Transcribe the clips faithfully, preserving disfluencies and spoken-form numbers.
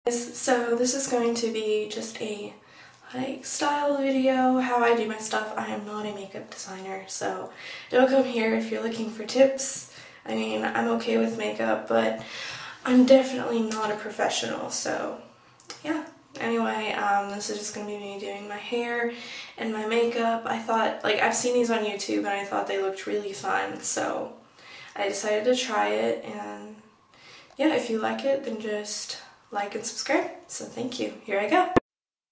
So this is going to be just a like style video, how I do my stuff. I am not a makeup designer, so don't come here if you're looking for tips. I mean, I'm okay with makeup, but I'm definitely not a professional, so yeah. Anyway, um, this is just going to be me doing my hair and my makeup. I thought, like, I've seen these on YouTube and I thought they looked really fun, so I decided to try it, and yeah, if you like it, then just like and subscribe. So thank you. Here I go.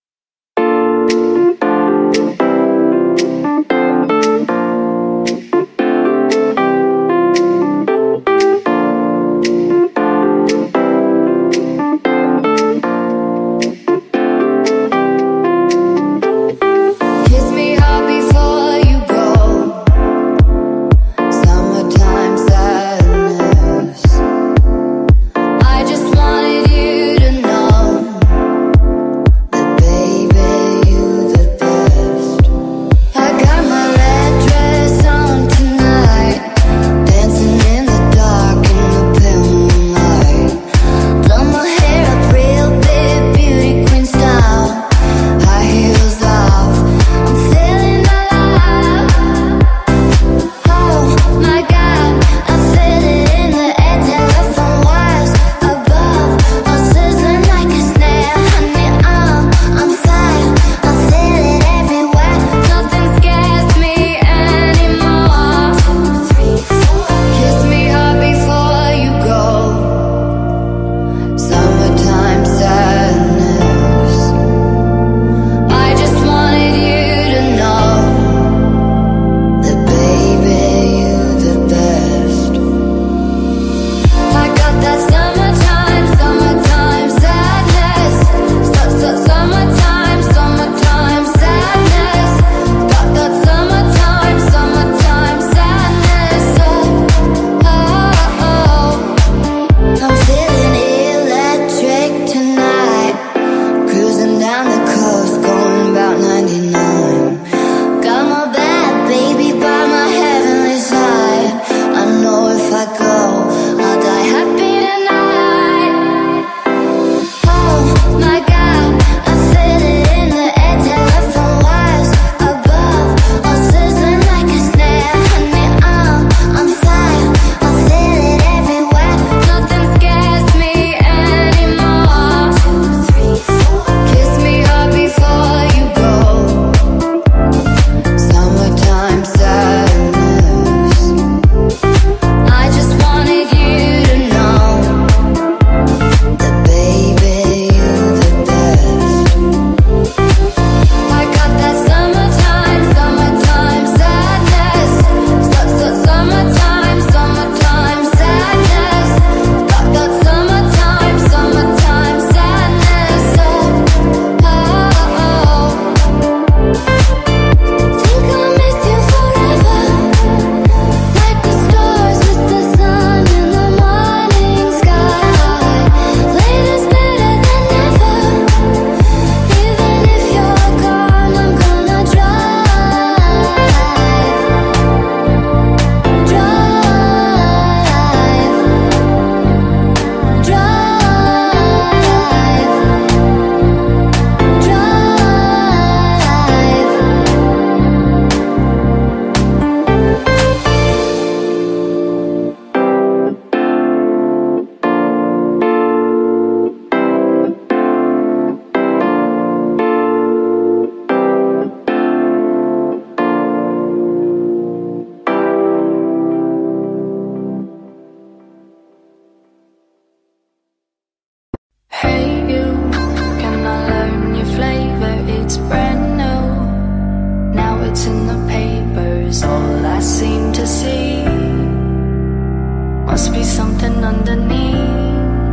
Must be something underneath.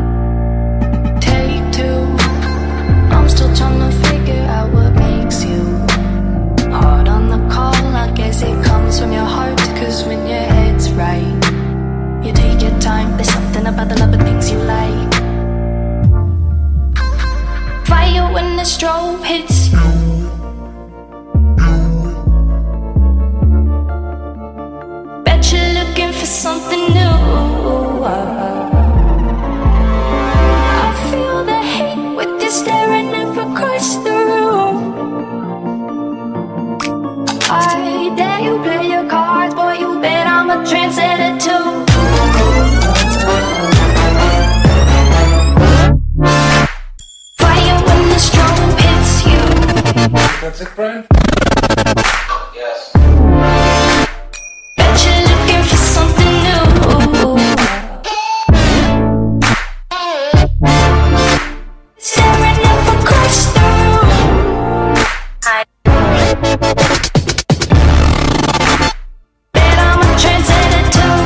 Take two. I'm still trying to figure out what makes you hard on the call. I guess it comes from your heart, cause when your head's right, you take your time. There's something about the love of things you like. Fire when the strobe hits you. Bet you're looking for something new. I feel the hate That's it, Brian? Yes. Bet you're looking for something new. Staring up across the room. Hi. Bet I'm a trendsetter too.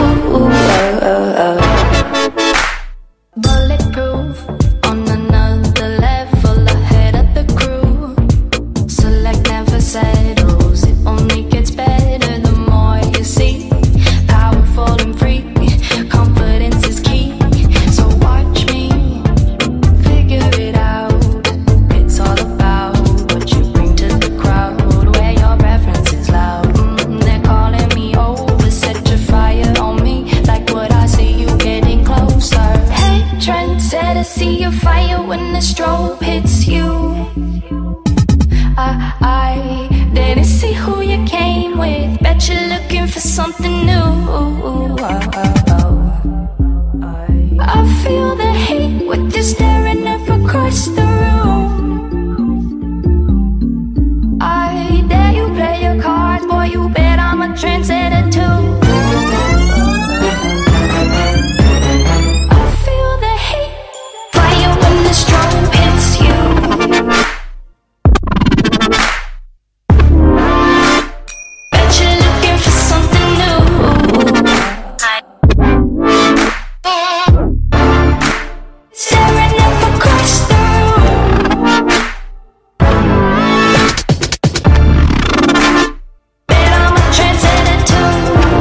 Bulletproof. On another level ahead of the crew. Select never settles. It only gets better the more you see. Powerful and free. Confidence is key. So watch me figure it out. It's all about what you bring to the crowd. Where your preference is loud. Mm, they're calling me over. Set your fire on me. Like what I see you getting closer. Hey, trendsetter, see your fire when the strobe hits you. I, I didn't see who you came with. Bet you're looking for something new. Oh, oh, oh. I feel the heat with you staring up across the room. I dare you play your cards, boy, you bet I'm a trendsetter too. I feel the heat, fire when the strobe hits you. Bet you're looking for something new. Staring up across the room. Bet I'm a trendsetter too.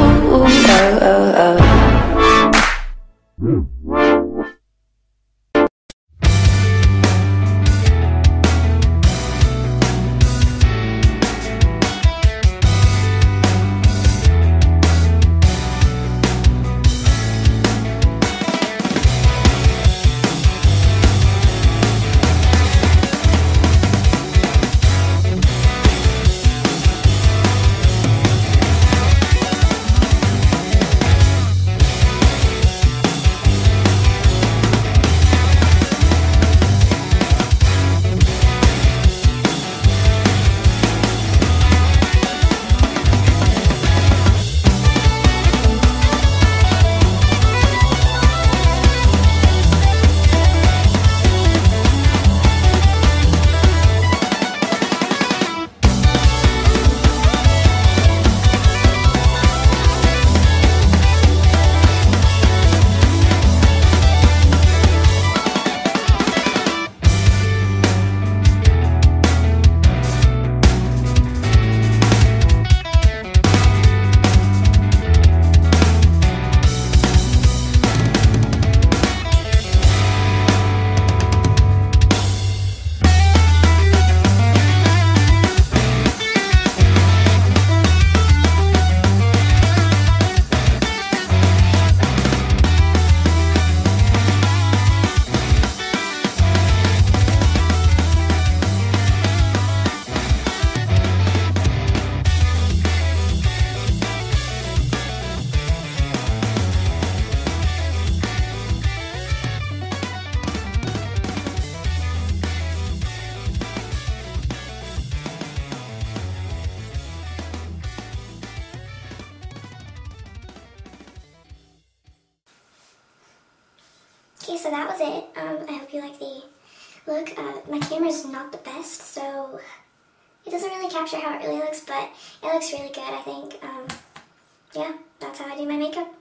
Okay, so that was it. Um, I hope you like the look. Uh, my camera's not the best, so it doesn't really capture how it really looks, but it looks really good, I think. Um, yeah, that's how I do my makeup.